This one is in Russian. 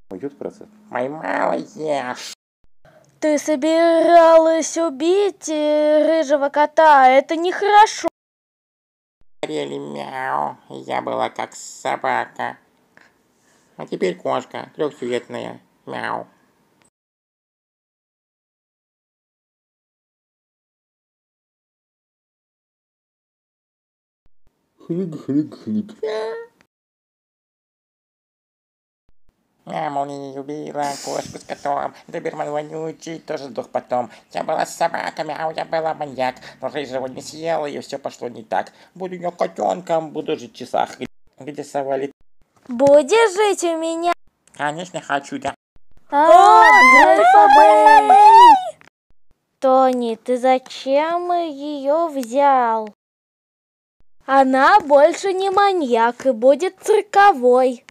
Уйдет процесс. Поймала я. Ты собиралась убить рыжего кота, это нехорошо. Говорили мяу, я была как собака. А теперь кошка, трехцветная. Мяу. Хрик-хрик-хрик. Я молния не любила кошку с котом. Доберман вонючий тоже сдох потом. Я была собака, мяу, я была маньяк. Но рыжего не съела, и все пошло не так. Буду я котенком, буду жить в часах. Где совали? Будешь жить у меня? Конечно, хочу, да. Тони, ты зачем ее взял? Она больше не маньяк и будет цирковой.